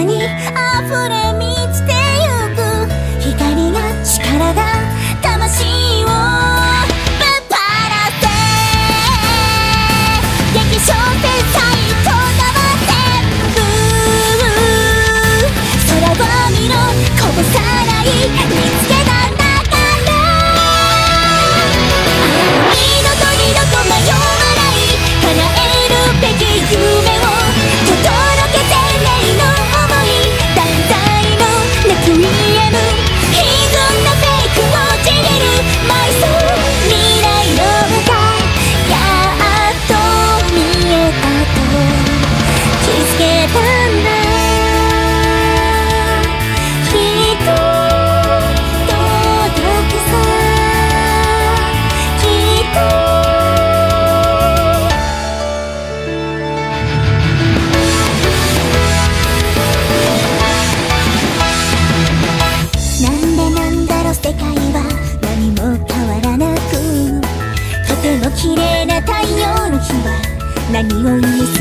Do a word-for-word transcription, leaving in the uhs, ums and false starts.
に溢れ満ちてゆく光が力が魂をぶっ放せ激晶天才こだわ全部空を見ろこぼさない見つけたんだから二度と二度と迷わない叶えるべき夢を届けてねの想い断罪のレクイエム歪んだフェイクをちぎる埋葬未来の歌やっと見えたと気づけたんだきっと届くさきっとなんでなんだろ世界は何も変わらなくとても綺麗な太陽の日は何を意味す